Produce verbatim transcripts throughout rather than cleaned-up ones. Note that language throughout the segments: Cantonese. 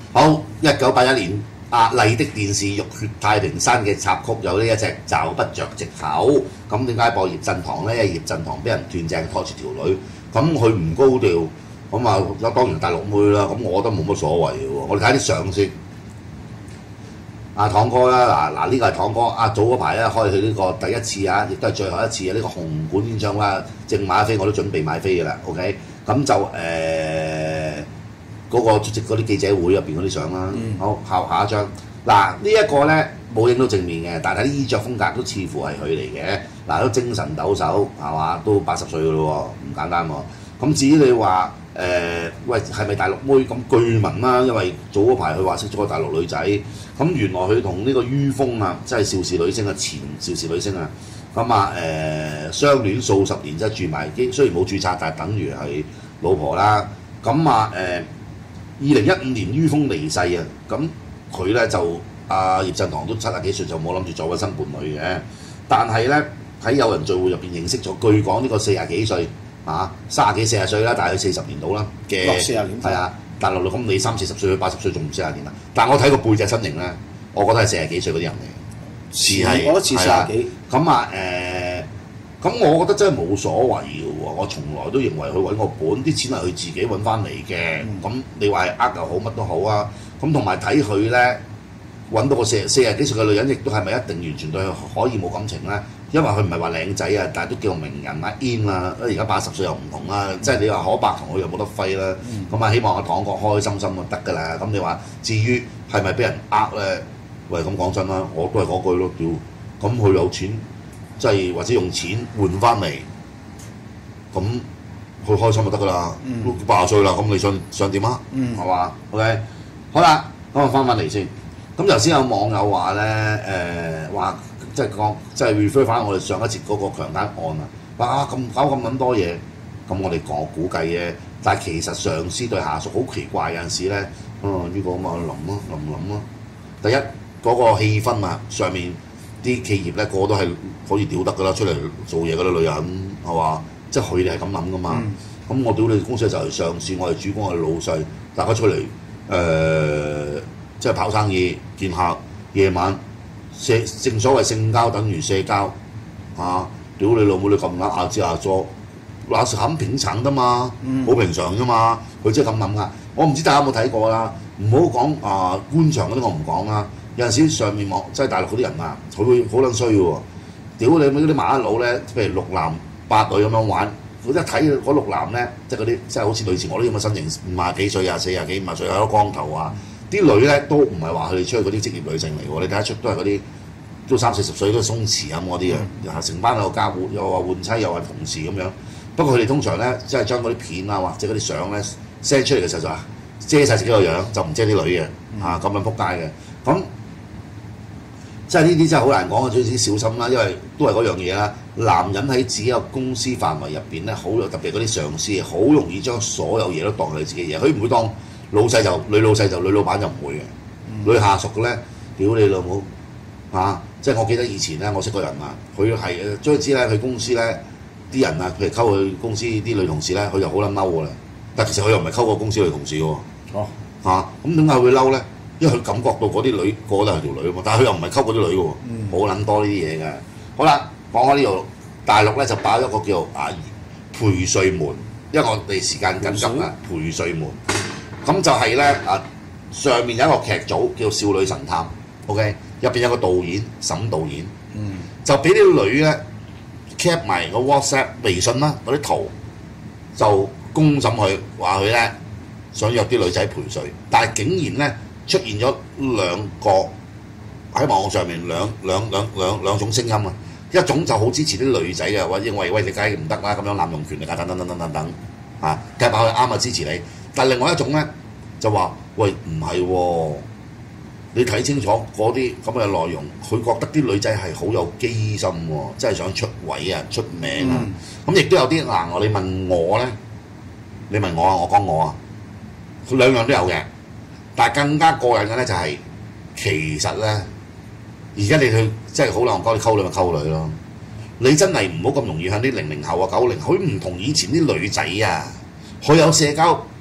好，一九八一年，壓麗的電視《浴血太平山》嘅插曲有呢一隻找不着藉口。咁點解播葉振棠呢？因為葉振棠俾人斷正拖住條女，咁佢唔高調，咁啊當然大陸妹啦。咁我覺得冇乜所謂嘅喎。我哋睇啲相先。阿棠哥啦，嗱嗱呢個係棠哥，啊早嗰排咧開佢呢個第一次啊，亦都係最後一次啊！呢、這個紅館演唱會正買飛我都準備買飛嘅啦 ，OK， 咁就誒嗰、呃那個出席嗰啲記者會入邊嗰啲相啦。嗯、好，下下一張，嗱呢一個咧冇影到正面嘅，但係啲衣着風格都似乎係佢嚟嘅。嗱都精神抖擻係嘛，都八十歲嘅咯喎，唔簡單喎。咁至於你話誒、呃、喂係咪大陸妹咁據聞啦？因為早嗰排佢話識咗個大陸女仔。咁原來佢同呢個於峰啊，即係邵氏女星啊，前邵氏女星啊，咁啊誒相戀數十年，即係住埋，雖然冇註冊，但係等於係老婆啦。咁啊誒，二零一五年於峰離世啊，咁佢咧就阿葉振棠都七十幾歲，就冇諗住再揾新伴侶嘅。但係咧喺友人聚會入邊認識咗，據講呢個四廿幾歲啊，三十幾四十歲啦，大概四十年到啦嘅， 四十年， 係啊。大陸咁你三四十歲，佢八十歲仲唔四廿年啊？但係我睇個背脊身形咧，我覺得係四廿幾歲嗰啲人嚟嘅，似係， 我覺得似四廿幾。 咁啊誒，咁、呃、我覺得真係冇所謂嘅喎。我從來都認為佢揾個本，啲錢係佢自己揾翻嚟嘅。咁、嗯、你話係呃又好，乜都好啊。咁同埋睇佢咧揾到個四四廿幾歲嘅女人，亦都係咪一定完全對佢可以冇感情咧？因為佢唔係話靚仔啊，但係都叫名人啊 in 啊，而家八十歲又唔同啦，嗯、即係你話可伯同佢又冇得揮啦，咁啊、嗯、希望阿棠哥開開心心就得㗎啦。咁你話至於係咪俾人呃咧？喂，咁講真啦，我都係嗰句咯，屌，咁佢有錢，即係或者用錢換翻嚟，咁佢開心就得㗎啦。都八十歲啦，咁你想想點啊？係嘛、嗯、？OK， 好啦，咁我翻返嚟先。咁頭先有網友話咧，誒、呃、話。即係講，即係 refer 翻我哋上一節嗰個強姦案啊！哇，咁搞咁撚多嘢，咁我哋講估計嘅，但係其實上司對下屬好奇怪，有陣時咧，啊、嗯、呢、呢個咁啊諗咯，諗唔諗咯？第一嗰、嗰個氣氛啊，上面啲企業咧個個都係可以屌得噶啦，出嚟做嘢嗰啲女人係嘛？即係佢哋係咁諗噶嘛？咁、嗯、我屌你公司就係上司，我係主管，我係老細，大家出嚟誒、呃，即係跑生意、見客，夜晚。社正所謂性交等於社交，嚇、啊！屌你老母你咁啱亞支亞咗，嗱係很平常啫嘛，好、嗯、平常啫嘛，佢即係咁諗噶。我唔知大家有冇睇過啦，唔好講啊官場嗰啲我唔講啦。有陣時上面網即係大陸嗰啲人啊，佢會好撚衰嘅喎。屌你嗰啲麻甩佬咧，譬如六男八女咁樣玩，我一睇嗰六男咧，即係嗰啲即係好似類似我啲咁嘅身形，五廿幾歲啊，四廿幾五十歲有啲光頭啊。啲女咧都唔係話佢哋出去嗰啲職業女性嚟喎，你睇得出都係嗰啲都三四十歲都鬆弛咁嗰啲啊，成班喺度交換，又話換妻又係同事咁樣。不過佢哋通常咧，即係將嗰啲片啊或者嗰啲相咧 send 出嚟嘅時候就話遮晒自己個樣，就唔遮啲女嘅嚇，咁樣撲街嘅。咁即係呢啲真係好難講嘅，總之小心啦，因為都係嗰樣嘢啦。男人喺自己個公司範圍入邊咧，好有特別嗰啲上司，好容易將所有嘢都當係自己嘢，佢唔會當。老細就女老細就女老闆就唔會嘅，嗯、女下屬嘅咧，屌你老母嚇！即係我記得以前咧，我識個人啊，佢係總之咧，佢公司咧啲人啊，譬如溝佢公司啲女同事咧，佢就好撚嬲㗎啦。但其實佢又唔係溝過公司女同事嘅喎。哦嚇，咁點解會嬲咧？因為佢感覺到嗰啲女個個都係條女啊嘛，但係佢又唔係溝嗰啲女嘅喎，好撚、嗯、多呢啲嘢嘅。好啦，講開呢度，大陸咧就爆一個叫啊陪睡門，因為我哋時間緊急啊，陪睡門。咁就係咧啊，上面有一個劇組叫《少女神探》 ，OK， 入邊有個導演沈導演，嗯、就俾啲女咧 cap 埋個 WhatsApp、微信啦嗰啲圖，就公審佢話佢咧想約啲女仔陪睡，但係竟然咧出現咗兩個喺網上面兩兩兩兩兩種聲音啊，一種就好支持啲女仔嘅，話認為喂你梗係唔得啦，咁樣濫用權力啊等等等等等等啊，夾埋佢啱啊支持你。但係另外一種咧就話：喂，唔係喎，你睇清楚嗰啲咁嘅內容，佢覺得啲女仔係好有機心喎，真係想出位啊、出名啊。咁亦都有啲嗱，我你問我咧，你問我啊，我講我啊，佢兩樣都有嘅。但係更加過癮嘅咧就係、是，其實咧，而家你去即係好難講，你溝女咪溝女咯。你真係唔好咁容易向啲零零後啊、九零，佢唔同以前啲女仔啊，佢有社交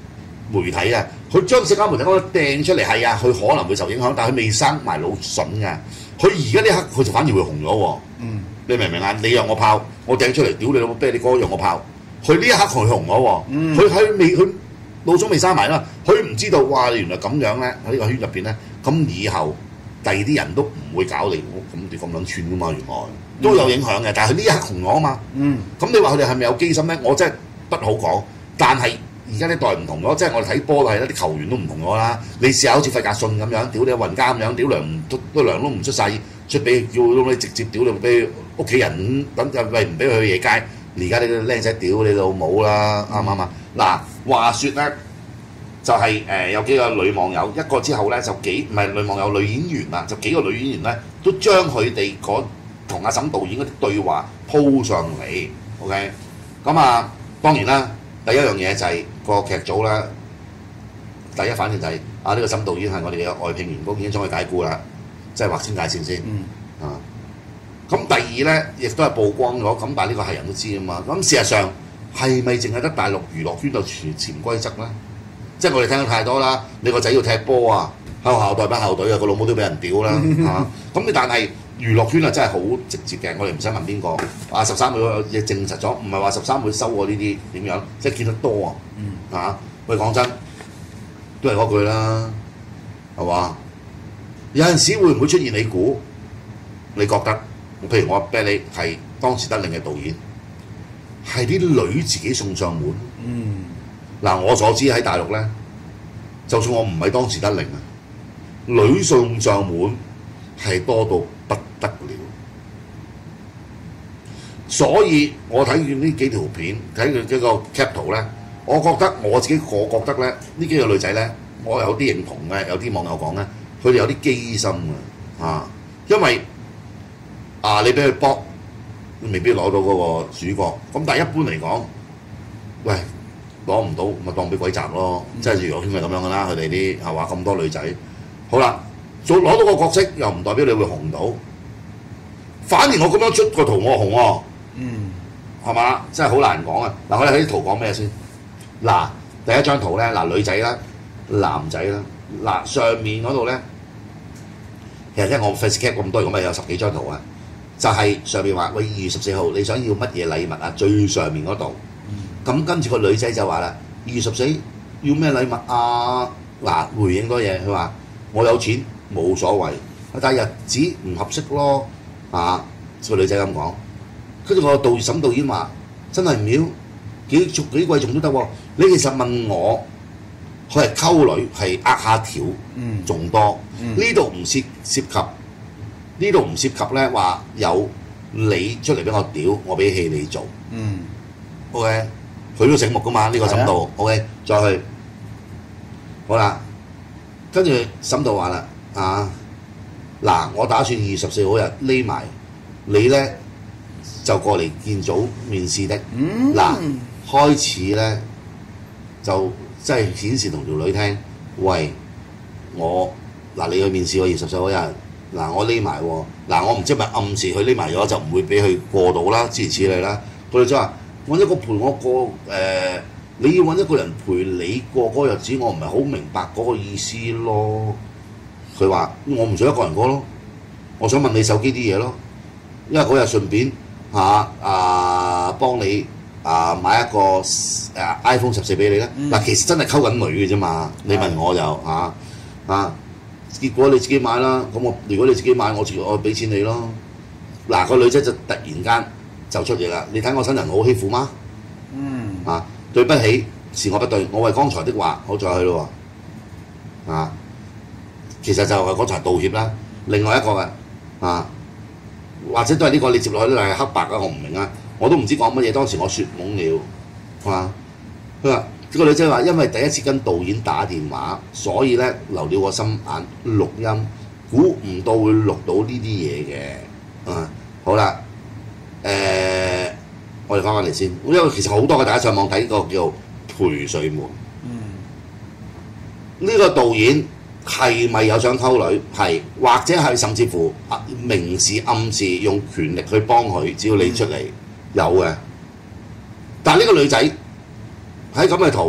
媒體啊，佢將社交媒體嗰個掟出嚟係啊，佢可能會受影響，但係佢未生埋腦筍㗎。佢而家呢刻佢就反而會紅咗喎。嗯，你明唔明啊？你讓我炮，我掟出嚟，屌你老母啤你哥讓我炮。佢呢一刻佢紅咗喎。佢喺未佢腦筍未生埋啦，佢唔知道哇原來咁樣咧喺呢個圈入邊咧，咁以後第二啲人都唔會搞你，咁你咁撚串㗎嘛原來都有影響嘅。但係佢呢一刻紅咗啊嘛。嗯，咁你話佢哋係咪有機心咧？我真係不好講，但係。而家呢代唔同咗，即係我哋睇波係啦，啲球員都唔同咗啦。你試下好似費格遜咁樣，屌你雲加咁樣，屌糧都都糧都唔出世，出俾叫你直接屌你俾屋企人等就喂唔俾佢去夜街。而家呢啲僆仔屌你老母啦，啱唔啱啊？嗱，話説咧就係、是、誒、呃、有幾個女網友，一個之後咧就幾唔係女網友女演員啦，就幾個女演員咧都將佢哋嗰同阿沈導演嗰啲對話鋪上嚟 ，OK， 咁啊當然啦。第一樣嘢就係個劇組啦，第一反應就係、是、啊呢、這個沈導演係我哋嘅外聘員工，已經將佢解僱啦，即係劃清界線先。嗯、啊，咁第二咧亦都係曝光咗，咁但係呢個係人都知啊嘛。咁事實上係咪淨係得大陸娛樂圈度潛潛規則咧？即係我哋聽得太多啦。你個仔要踢波啊，喺學校代班校隊啊，個老母都俾人屌啦嚇。咁你但係娛樂圈啊真係好直接嘅，我哋唔使問邊個。啊十三妹亦證實咗，唔係話十三妹收過呢啲點樣，即係見得多啊。嗯、啊，喂講真，都係嗰句啦，係嘛？有陣時會唔會出現你估？你覺得？譬如我俾你係當時得令嘅導演，係啲女自己送上門。嗯。嗱，我所知喺大陸咧，就算我唔係當時得令啊，女送上門係多到不得了。所以我睇完呢幾條片，睇佢幾個 cap 圖咧，我覺得我自己我覺得咧，呢幾個女仔咧，我有啲認同嘅，有啲網友講咧，佢哋有啲機心嘅啊，因為啊你俾佢搏，未必攞到嗰個主角。咁但係一般嚟講，喂攞唔到咪當俾鬼閘咯，嗯、即係娛樂圈咪咁樣噶啦，佢哋啲係話咁多女仔，好啦，做攞到個角色又唔代表你會紅到，反而我咁樣出個圖我紅喎。嗯，係嘛？真係好難講啊！嗱，我哋睇啲圖講咩先？嗱，第一張圖咧，嗱女仔啦、男仔啦，嗱上面嗰度咧，其實咧我 Facebook 咁多，咁咪有十幾張圖啊。就係、是、上面話喂二月十四號你想要乜嘢禮物啊？最上面嗰度，咁、嗯、跟住個女仔就話啦：二月十四要咩禮物啊？嗱，回應多嘢，佢話我有錢冇所謂，但係日子唔合適咯。啊，個女仔咁講。跟住個導沈導演話：真係唔要幾重幾貴重都得喎。你其實問我，佢係溝女係呃下條，仲多。呢度唔涉涉及，呢度唔涉及咧話有你出嚟俾我屌，我俾戲你做。嗯 ，OK，佢都醒目噶嘛？呢、這個沈導、啊、，OK， 再去好啦。跟住沈導話啦：啊，嗱，我打算二月十四號日匿埋，你咧。就過嚟見組面試的，嗱、嗯、開始咧就即係顯示同條女聽，喂我嗱你去面試我二十四嗰日，嗱我匿埋喎，嗱我唔知係咪暗示佢匿埋咗就唔會俾佢過到啦，諸如此類啦。佢哋就話揾一個陪我過誒、呃，你要揾一個人陪你過嗰日子，我唔係好明白嗰個意思咯。佢話我唔想一個人過咯，我想問你手機啲嘢咯，因為嗰日順便。嚇啊！幫你啊買一個誒 iPhone 十四俾你咧。嗱、嗯，其實真係溝緊女嘅啫嘛。你問我就嚇啊，結果你自己買啦。咁我如果你自己買，我自我俾錢你咯。嗱、啊，個女仔就突然間就出嘢啦。你睇我新人好欺負嗎？嗯。啊，對不起，是我不對，我為剛才的話，好再去咯喎。啊，其實就係剛才道歉啦。另外一個嘅啊。或者都係呢、這個你接落去都係黑白啊！我唔明啊，我都唔知講乜嘢。當時我説懵了，係嘛？佢話個女仔話，因為第一次跟導演打電話，所以咧留了個心眼錄音，估唔到會錄到呢啲嘢嘅。啊，好啦，誒、呃，我哋翻返嚟先，因為其實好多嘅大家上網睇個叫《陪睡門》。嗯。呢個導演。係咪有想溝女？係，或者係甚至乎明示暗示用權力去幫佢，只要你出嚟有嘅。但係呢個女仔喺咁嘅圖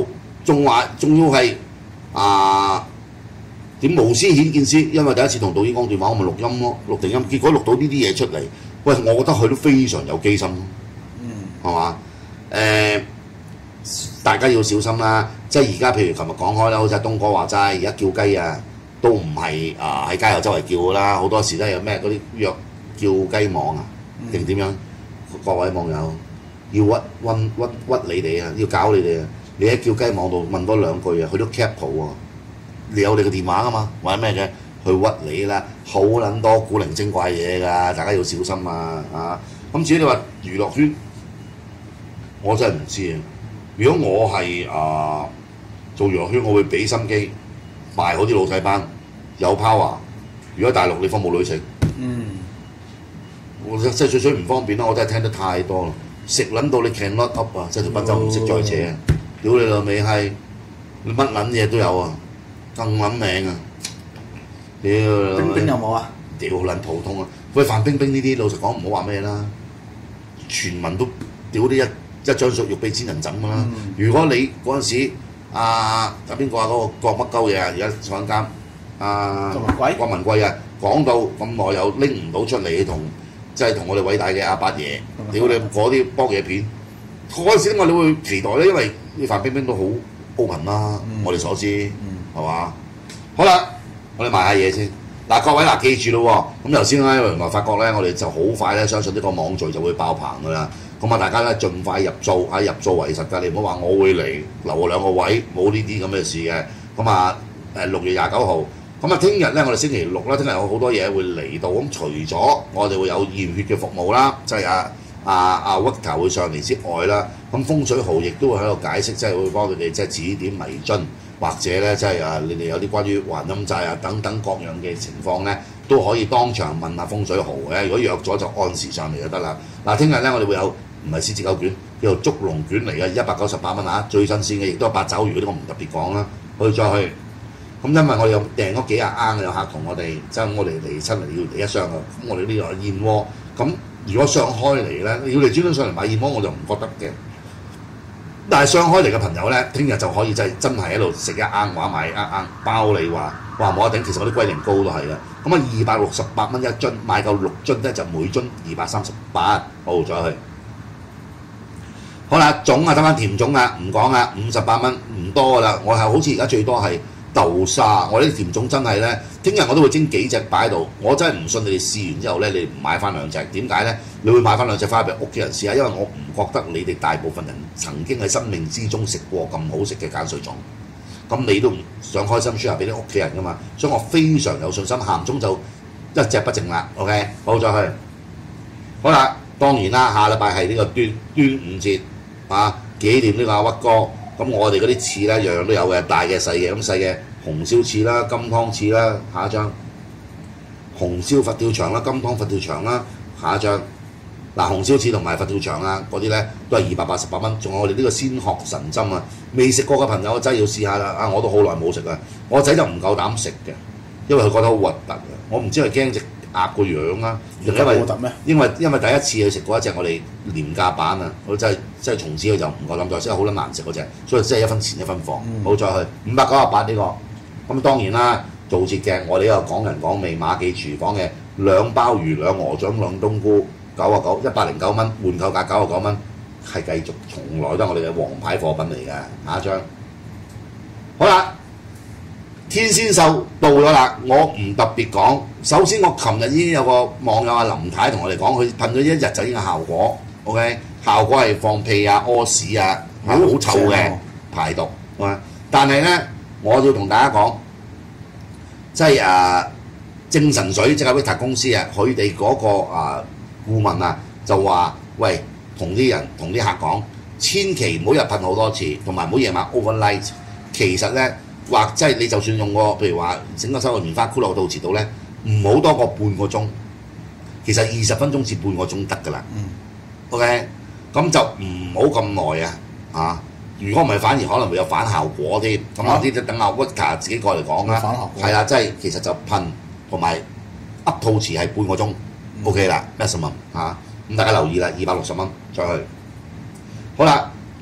仲話仲要係啊點無私顯見師，因為第一次同導演講電話，我咪錄音咯，錄定音，結果錄到呢啲嘢出嚟，喂，我覺得佢都非常有機心，嗯，係嘛？誒、大家要小心啦，即係而家譬如琴日講開啦，好似阿東哥話齋，而家叫雞啊，都唔係啊喺街頭周圍叫㗎啦，好多時都有咩嗰啲約叫雞網啊，定點樣？各位網友要屈屈屈屈你哋啊，要搞你哋啊！你喺叫雞網度問多兩句啊，佢都 cap 圖喎。你有你嘅電話㗎嘛，或者咩嘅，去屈你啦，好撚多古靈精怪嘢㗎，大家要小心啊！啊，咁至於你話娛樂圈，我真係唔知啊。如果我係啊做娛樂圈，我會俾心機賣好啲老細班，有 power。如果大陸你方冇女情，嗯，我真係最最唔方便啦，我真係聽得太多啦，食撚到你 cannot up 啊，即係條賓州唔識再扯啊！屌你老味係，你乜撚嘢都有啊，更撚命啊！屌！ 冰冰有冇啊？ 屌撚普通啊！喂，范冰冰呢啲老實講唔好話咩啦，全民都屌啲一一張熟肉俾千人枕㗎啦。嗯、如果你嗰陣時啊啊邊個啊嗰、嗰個郭乜鳩嘢啊，而家坐緊監啊郭文貴啊，講到咁耐又拎唔到出嚟同即係同我哋偉大嘅阿八爺，屌你嗰啲幫嘢片，嗰陣時我哋會期待咧，因為啲范冰冰都好 open 啦，嗯、我哋所知係嘛、嗯？好啦，我哋賣下嘢先。嗱，各位嗱，記住咯喎，咁頭先咧原來發覺咧，我哋就好快咧，相信呢個網聚就會爆棚㗎啦。咁啊，大家咧盡快入數，啊入數為實㗎，你唔好話我會嚟留我兩個位，冇呢啲咁嘅事嘅。咁啊誒六月廿九號，咁啊聽日咧我哋星期六啦，聽日有好多嘢會嚟到。咁除咗我哋會有驗血嘅服務啦，即係啊啊啊 Victor 會上嚟之外啦，咁風水號亦都會喺度解釋，即係會幫佢哋即係指點迷津。或者咧，即係啊，你哋有啲關於還陰債啊等等各樣嘅情況咧，都可以當場問下風水豪嘅。如果約咗就按時上嚟就得啦。嗱，聽日咧我哋會有唔係獅子狗卷，叫做竹龍卷嚟嘅，一百九十八蚊啊，最新鮮嘅，亦都係八爪魚嗰啲，我唔特別講啦。可以再去。咁因為我哋有訂咗幾廿罌有客同我哋，即係我哋嚟親嚟要嚟一箱啊。咁我哋呢度有燕窩，咁如果上開嚟咧，要嚟專登上嚟買燕窩，我就唔覺得嘅。但係上開嚟嘅朋友咧，聽日就可以真係真係喺度食一罌話買一罌，包你話話冇得頂。其實嗰啲龜苓膏都係嘅。咁啊二百六十八蚊一樽，買夠六樽咧就每樽二百三十八。好，再去。好啦，粽啊得翻甜粽啊，唔講啊，五十八蚊唔多噶啦。我係好似而家最多係豆沙。我呢啲甜粽真係咧，聽日我都會蒸幾隻擺喺度。我真係唔信你哋試完之後咧，你唔買翻兩隻。點解咧？你會買翻兩隻翻去俾屋企人試下，因為我唔覺得你哋大部分人曾經喺生命之中食過咁好食嘅鹼水粽，咁你都唔想開心 share 俾啲屋企人噶嘛，所以我非常有信心，鹹粽就一隻不剩啦。OK， 好再去。好啦，當然啦，下禮拜係呢個端端午節啊，紀念呢個阿屈哥。咁我哋嗰啲翅咧，樣樣都有嘅，大嘅細嘅，咁細嘅紅燒翅啦、金湯翅啦，下一張紅燒佛跳牆啦、金湯佛跳牆啦，下一張。嗱，紅燒翅同埋佛跳牆啊，嗰啲咧都係二百八十八蚊。仲有我哋呢個鮮殼神針啊，未食過嘅朋友真係要試下啦！啊，我都好耐冇食啦。我仔就唔夠膽食嘅，因為佢覺得好核突啊。我唔知係驚隻鴨個樣啊，因為因為因為第一次去食過一隻我哋廉價版啊，我真係真係從此佢就唔夠膽再食，好撚難食嗰隻，所以真係一分錢一分貨。冇、嗯、再去五百九十八呢個。咁當然啦，做節嘅我哋呢個講人講味馬記廚房嘅兩鮑魚、兩鵝掌、兩冬菇。九啊九，一百零九蚊，換購價九啊九蚊，係繼續，從來都係我哋嘅王牌貨品嚟嘅。下一張，好啦，天仙獸到咗啦，我唔特別講。首先，我琴日已經有個網友阿林太同我哋講，佢噴咗一日就已經有效果。OK， 效果係放屁啊、屙屎啊，好臭嘅排毒。但係咧，我要同大家講，即係誒正神水即係 Victor 公司啊，佢哋嗰個啊。顧問啊就話：喂，同啲人同啲客講，千祈唔好日噴好多次，同埋唔好夜晚 overnight。其實咧，或即係你就算用個譬如話整個收個棉花箍落個肚臍度咧，唔好多過半個鐘。其實二十分鐘至半個鐘得㗎啦。嗯。OK，咁就唔好咁耐啊！啊，如果唔係，反而可能會有反效果添。咁啊，啲等阿 Victor 自己過嚟講啦。反效果。係啦，即係其實就噴同埋噏肚臍係半個鐘。O K 啦 ，maximum 嚇，咁大家留意啦，二百六十蚊再去。好啦，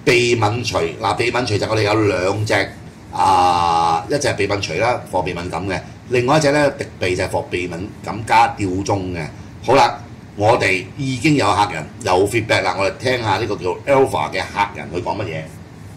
避敏錘嗱，避敏錘就我哋有兩隻啊，一隻係避敏錘啦，防鼻敏感嘅；另外一隻咧滴鼻就係防鼻敏感加吊鐘嘅。好啦，我哋已經有客人有 feedback 啦，我哋聽下呢個叫 Alpha 嘅客人佢講乜嘢。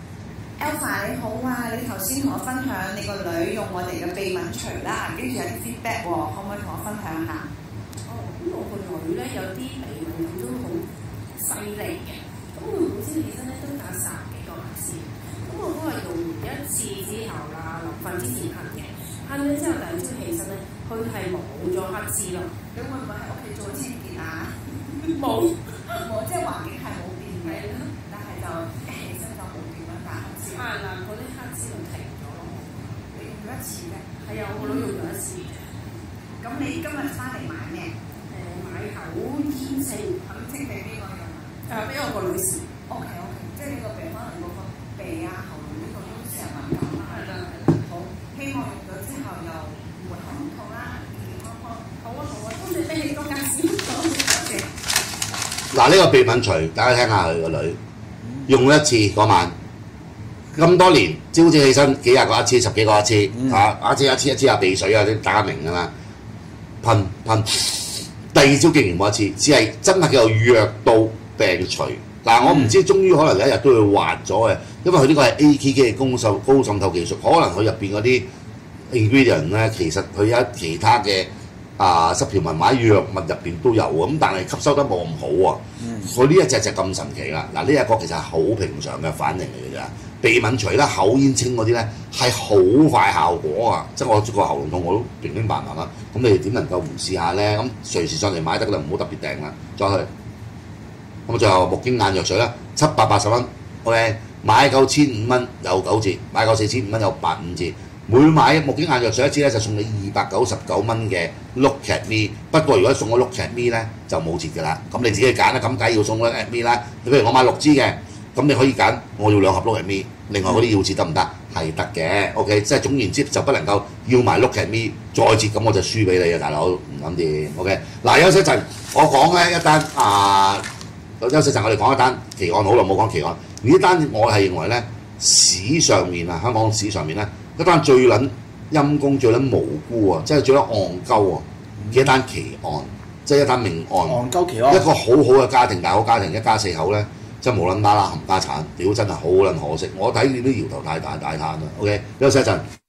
Alpha 你好啊，你頭先同我分享你個女用我哋嘅避敏錘啦，跟住有啲 feedback 喎，可唔可以同我分享下？ 哦，咁我個女咧有啲鼻敏感都好犀利嘅，咁佢每朝起身咧都打十幾個下先，咁我都係用完一次之後啦，臨瞓之前噴嘅，噴咗之後第二朝起身咧，佢係冇咗黑痣咯。 咁會唔會喺屋企做清潔啊？ 冇冇，即係環境係冇變嘅，但係就一起身就冇變啦，打黑痣。 係啦，嗰啲黑痣就停咗咯。 你用咗一次嘅？ 係啊，我女用咗一次嘅。 咁你今日翻嚟買咩？ 誒買口煙清， 口清俾邊個用啊？ 誒俾我個女士。 O K O K，即係呢個鼻可能嗰個鼻啊、喉嚨呢個都成日敏感啦。 係啦係啦。 好，希望用咗之後又唔會喉嚨痛啦，健健康康。 好啊好啊，多謝俾你多介紹。 多謝。 嗱，呢個避敏錘，大家聽下佢個女用一次嗰晚，咁多年朝朝起身幾廿個一次，十幾個一次，嗯、啊一次一次一次啊鼻水啊，啲大家明㗎啦，噴噴，第二朝竟然冇一次，只係真係叫做藥到病除。嗱，我唔知，終於可能有一日都會滑咗嘅，因為佢呢個係 A K K 嘅高滲高滲透技術，可能佢入邊嗰啲 ingredient 咧，其實佢有其他嘅。啊，濕條紋或者藥物入邊都有喎，咁但係吸收得冇咁好啊。佢呢、嗯、一隻就咁神奇啦。嗱，呢一個其實係好平常嘅反應嚟嘅咋。避敏錘啦、口煙清嗰啲咧係好快效果啊！即係我個喉嚨痛我都平平白白啦。咁你哋點能夠唔試下咧？咁隨時上嚟買得㗎啦，唔好特別訂啦。再去咁最後木經眼藥水啦，七百八十蚊 ，OK， 買夠千五蚊有九折，買夠四千五蚊有八五折。每買木經眼藥水一支咧，就送你二百九十九蚊嘅 Look at Me。不過如果送我 Look at Me 咧，就冇折㗎啦。咁你自己揀啦。咁梗係要送 Look at Me 啦。譬如我買六支嘅，咁你可以揀，我要兩盒 Look at Me。另外嗰啲要折得唔得？係得嘅。OK， 即係總言之就不能夠要埋 Look at Me 再折，咁我就輸俾你啊，大佬唔諗掂。OK， 嗱休息一陣，我講咧一單啊，休息陣我哋講一單奇案，好耐冇講奇案。呢單我係認為咧史上面啊，香港史上面咧。一單最撚陰公、最撚無辜啊，即係最撚戇鳩啊嘅一單奇案，即係一單命案。 戇鳩奇案。一個好好嘅家庭，大好家庭，一家四口咧，即係無撚啦啦冚家產，屌真係好撚可惜。我睇你都搖頭大大大嘆啦。OK，休息一陣。